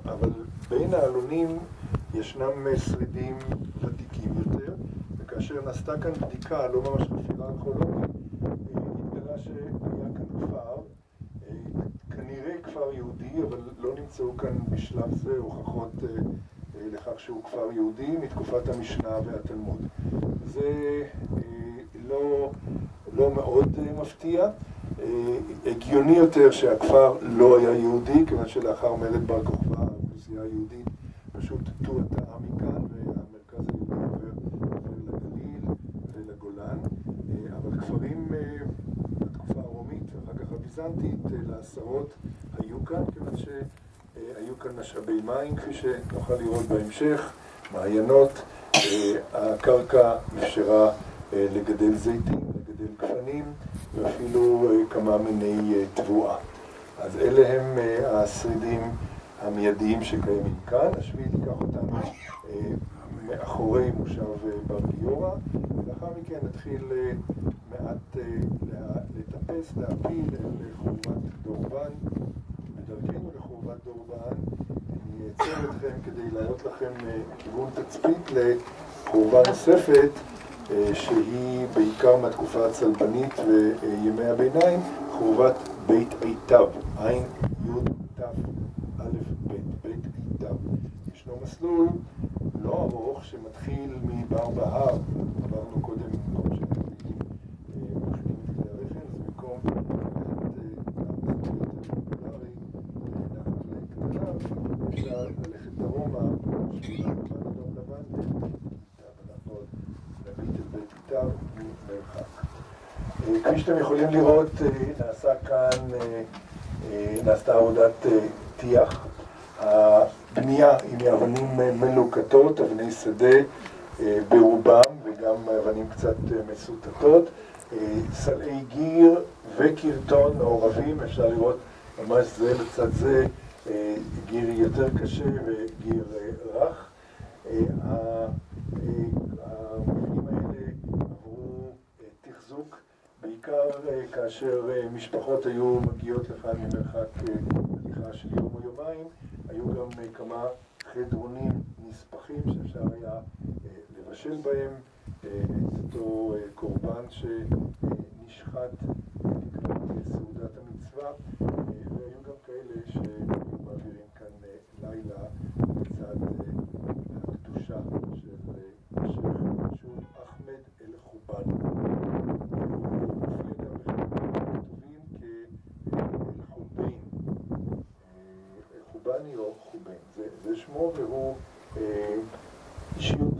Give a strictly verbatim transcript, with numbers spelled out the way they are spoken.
אבל בין העלונים ישנם שרידים ותיקים יותר, וכאשר נעשתה כאן בדיקה, לא ממש חפירה ארכיאולוגית, התגלה שהיה כאן כפר, כנראה כפר יהודי, אבל לא נמצאו כאן בשלב זה הוכחות לכך שהוא כפר יהודי מתקופת המשנה והתלמוד. זה לא, לא מאוד מפתיע. הגיוני יותר שהכפר לא היה יהודי, כיוון שלאחר מרד בר כוכבא האוכלוסייה היהודית פשוט תועתה מכאן, והמרכז היהודי עובר לגליל ולגולן. אבל כפרים בתקופה הרומית ואחר כך הביזנטית לעשרות היו כאן, כיוון שהיו כאן משאבי מים, כפי שנוכל לראות בהמשך, מעיינות. הקרקע אפשרה לגדל זיתים, לגדל גפנים, ואפילו כמה מיני תבואה. אז אלה הם השרידים המיידיים שקיימים כאן. השביל ייקח אותנו מאחורי מושב בר גיורא, ולאחר מכן נתחיל מעט לטפס, להפיל לחורבת דורבן. בדרכנו לחורבת דורבן אני אעצר אתכם כדי להראות לכם כיוון תצפית לחורבה נוספת, שהיא בעיקר מהתקופה הצלבנית וימי הביניים, חורבת בית עיטב, עין יוד תף א' בית, בית עיטב. ישנו מסלול לא ארוך שמתחיל מבר בהר, עברנו קודם במקום שמתחילים מכינים את כלי הרכב, אז במקום למסלול יותר פופולרי נחת לקטנה, אפשר ללכת דרומה, שבילה לבן אדום לבן, אנחנו נביט אל בית עיטב ממרחק. כפי שאתם יכולים לראות, נעשה כאן, נעשתה עבודת טיח. הבנייה היא מאבנים מלוקטות, אבני שדה ברובם, וגם אבנים קצת מסוטטות. סלעי גיר וקרטון מעורבים, אפשר לראות ממש זה לצד זה, גיר יותר קשה וגיר רך. המבנים האלה עברו תחזוק, בעיקר כאשר משפחות היו מגיעות לכאן ממרחק הליכה של יום או יומיים. היו גם כמה חדרונים נספחים שאפשר היה לבשל בהם את אותו קורבן שנשחט לקראת סעודת המצווה, והיו גם כאלה שהיו מעבירים כאן לילה לצד הקדושה של השייח שוב אחמד אל-חובאני. הוא מופיע גם בכתובים כאל-חוביין, חובאני או חוביין, זה, זה שמו, והוא אישיות